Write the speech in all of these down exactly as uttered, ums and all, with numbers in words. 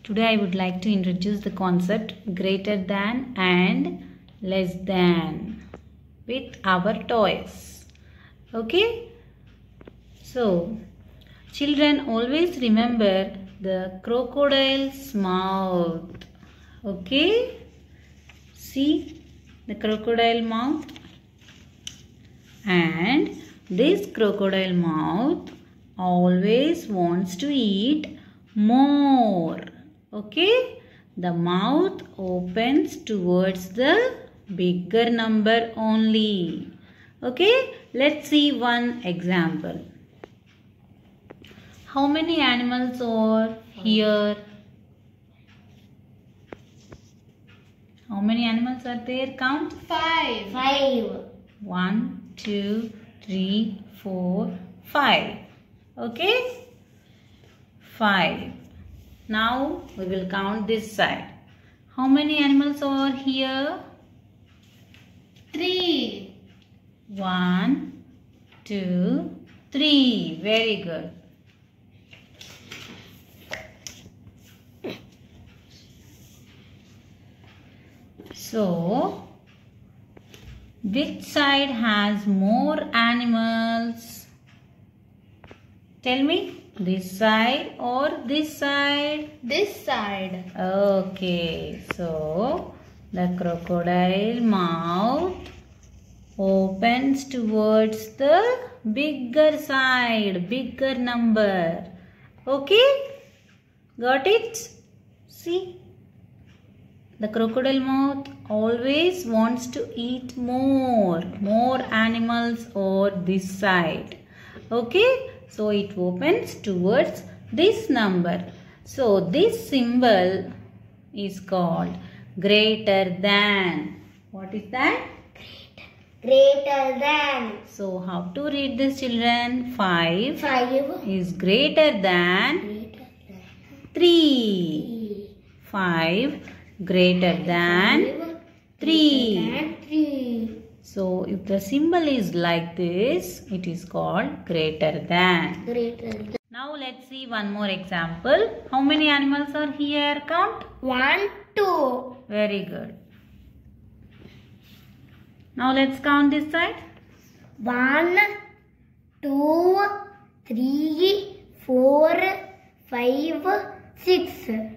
Today I would like to introduce the concept greater than and less than with our toys. Okay? So, children always remember the crocodile's mouth. Okay? See the crocodile mouth. And this crocodile mouth always wants to eat more. Okay, the mouth opens towards the bigger number only. Okay, let's see one example. How many animals are here? How many animals are there? Count. Five. Five. One, two, three, four, five. Okay, five. Now we will count this side. How many animals are here? Three. One, two, three. Very good. So, which side has more animals? Tell me. This side or this side? This side. Okay, so the crocodile mouth opens towards the bigger side, bigger number. Okay, got it? See, the crocodile mouth always wants to eat more, more animals or this side. Okay. So it opens towards this number. So this symbol is called greater than. What is that? Greater. Greater than. So how to read this, children? Five. Five. Is greater than. Greater than. Three. Five. Greater than. Three. Greater than three. So, if the symbol is like this, it is called greater than. Greater than. Now, let's see one more example. How many animals are here? Count. One, two. Very good. Now, let's count this side. One, two, three, four, five, six.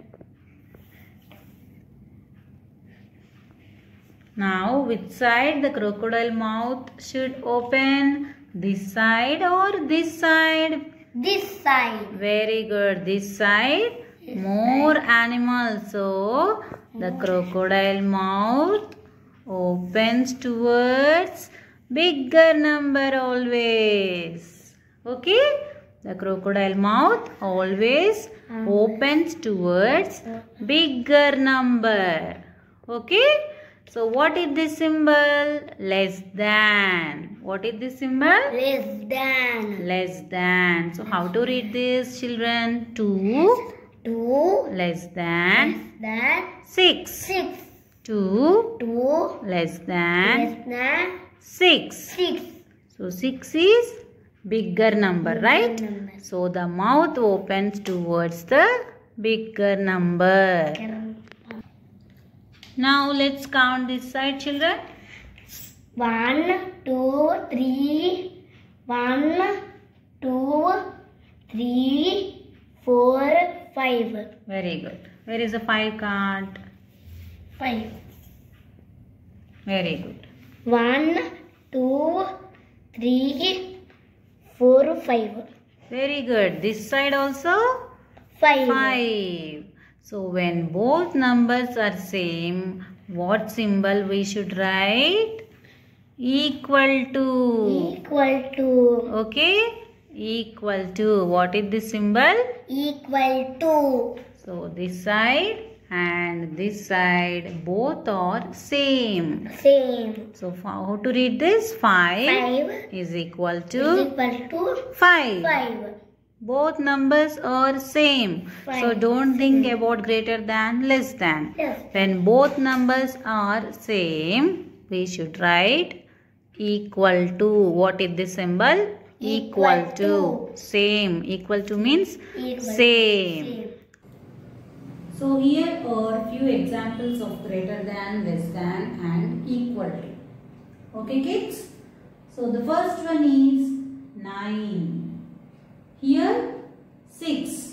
Now, which side the crocodile mouth should open? This side or this side? This side. Very good. This side, more animals. So, the crocodile mouth opens towards bigger number always. Okay? The crocodile mouth always opens towards bigger number. Okay? So, what is this symbol? Less than. What is this symbol? Less than. Less than. So, how to read this, children? Two. Two. Less than. Less than. Six. Six. Two. Two. Less than. Less than. Six. Six. So, six is bigger number, right? Number. So, the mouth opens towards the bigger number. Now, let's count this side, children. One, two, three. One, two, three, four, five. Very good. Where is the five card? Five. Very good. One, two, three, four, five. Very good. This side also? Five. Five. So, when both numbers are same, what symbol we should write? Equal to. Equal to. Okay? Equal to. What is this symbol? Equal to. So, this side and this side both are same. Same. So, how to read this? five, Five. is equal to Equal to. five. Five. Both numbers are same. Fine. So don't think about greater than, less than. Yes. When both numbers are same, we should write equal to. What is this symbol? Equal, Equal to. to. Same. Equal to means Equal. same. Same. So here are few examples of greater than, less than and equal to. Okay kids? So the first one is nine. Here six.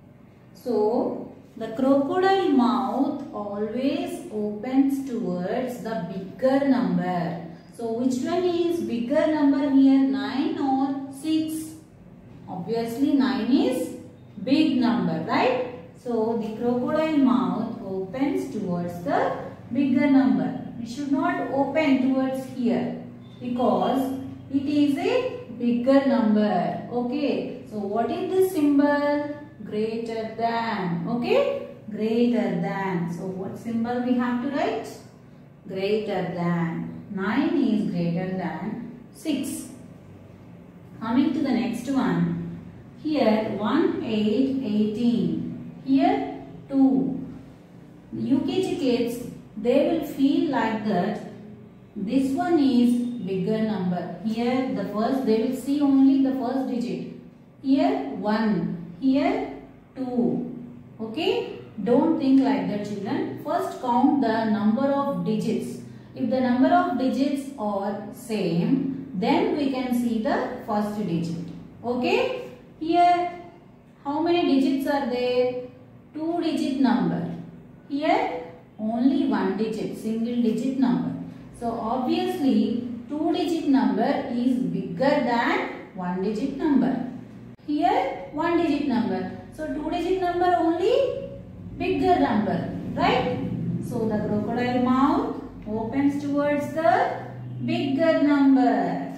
So the crocodile mouth always opens towards the bigger number. So which one is bigger number here, nine or six? Obviously nine is big number, right? So the crocodile mouth opens towards the bigger number. We should not open towards here because it is a bigger number. Okay. So what is this symbol? Greater than. Okay. Greater than. So what symbol we have to write? Greater than. nine is greater than six. Coming to the next one. Here one, eight, eighteen. Here two. The U K G kids, they will feel like that this one is bigger number. Here the first, they will see only the first digit. Here one. Here two. Okay. Don't think like that children. First count the number of digits. If the number of digits are same, then we can see the first digit. Okay. Here how many digits are there? Two digit number. Here only one digit, single digit number. So obviously two digit number is bigger than one digit number. Here one digit number. So two digit number only bigger number, right? So the crocodile mouth opens towards the bigger number.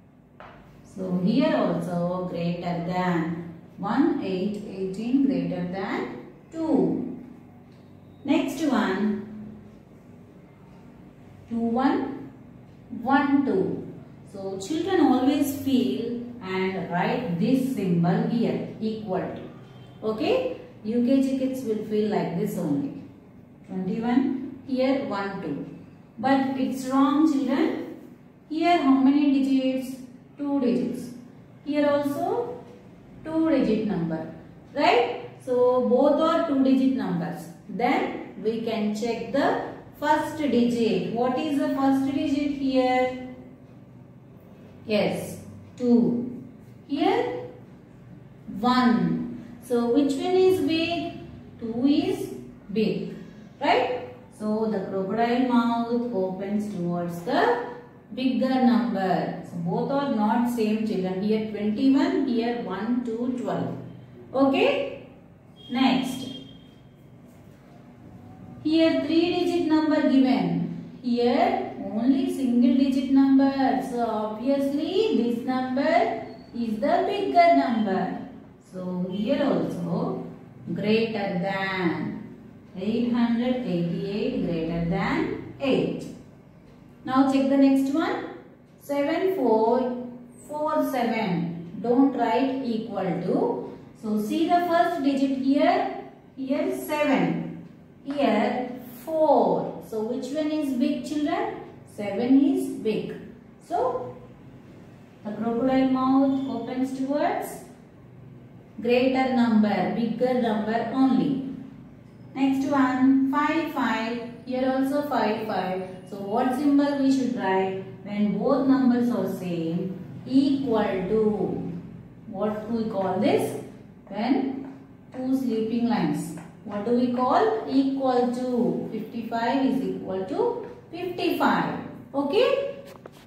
So here also greater than. one, eight, eighteen greater than two. Next one. two, one, one, two. So children always feel and write this symbol here, equal to. Okay. U K G kids will feel like this only. twenty-one. Here one, two. But it's wrong children. Here how many digits? Two digits. Here also two digit number. Right? So both are two digit numbers. Then we can check the first digit. What is the first digit here? Yes, two. Here one. So which one is big? two is big. Right? So the crocodile mouth opens towards the bigger number. So both are not same children. Here twenty-one, here one, two, twelve. Okay? Next. Here three digit number given. Here only single digit number. So obviously this number is the bigger number. So here also greater than. eight hundred eighty-eight greater than eight. Now check the next one. seven four four seven. Don't write equal to. So see the first digit here. Here seven. Here four. So which one is big children? seven is big. So the crocodile mouth opens towards greater number, bigger number only. Next one, five, five. Here also five, five. So what symbol we should write when both numbers are same? Equal to. What do we call this? When two sleeping lines. What do we call? Equal to. fifty-five is equal to fifty-five. Okay?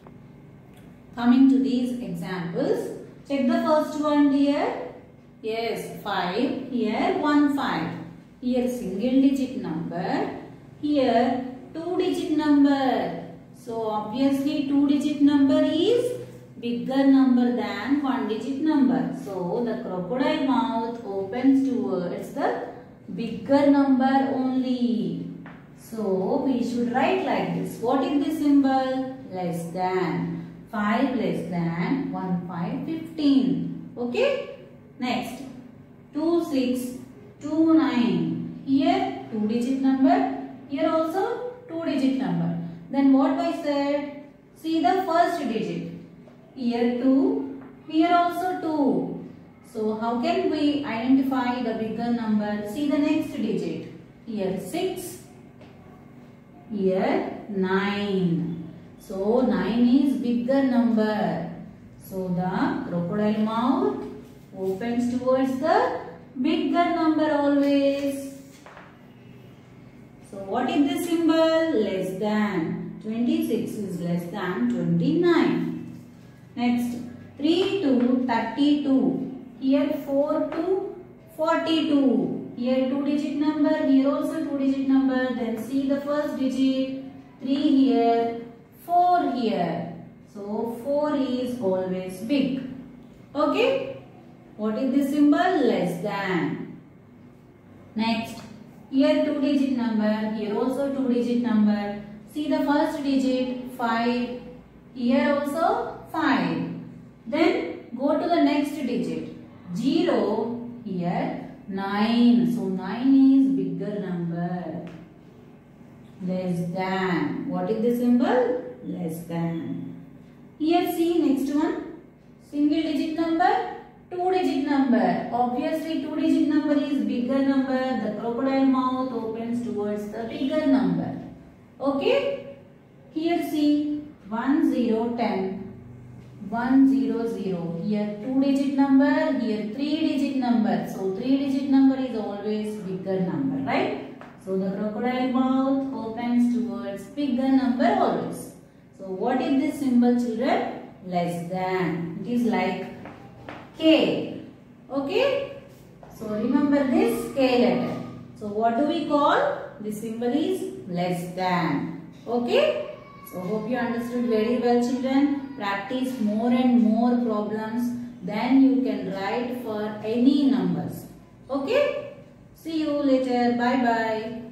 Coming to these examples. Check the first one here. Yes, five. Here one, five. Here single digit number. Here two digit number. So obviously two digit number is bigger number than one digit number. So the crocodile mouth opens towards the bigger number only. So we should write like this. What is the symbol? Less than. five less than one, five, fifteen. Okay? Next. two, six, two, nine. Here two digit number. Here also two digit number. Then what I said? See the first digit. Here two. Here also two. So how can we identify the bigger number? See the next digit. here six, here nine. So nine is bigger number. So the crocodile mouth opens towards the bigger number always. So what is the symbol? Less than. twenty-six is less than twenty-nine. Next, three to thirty-two. Here four to forty-two. Here two digit number, here also two digit number. Then see the first digit. three here, four here. So four is always big. Okay. What is the symbol? Less than. Next, here two digit number, here also two digit number. See the first digit five. Here also five. Then go to the next digit. zero. Here nine. So nine is bigger number. Less than. What is the symbol? Less than. Here see next one. Single digit number, two digit number. Obviously two digit number is bigger number. The crocodile mouth opens towards the bigger number. Okay. Here see one zero ten. one zero zero. Here two digit number, here three digit number. So three digit number is always bigger number, right? So the crocodile mouth opens towards bigger number always. So what is this symbol, children? Less than. It is like K. Okay? So remember this K letter. So what do we call? This symbol is less than. Okay? So hope you understood very well, children. Practice more and more problems. Then you can write for any numbers. Okay? See you later. Bye bye.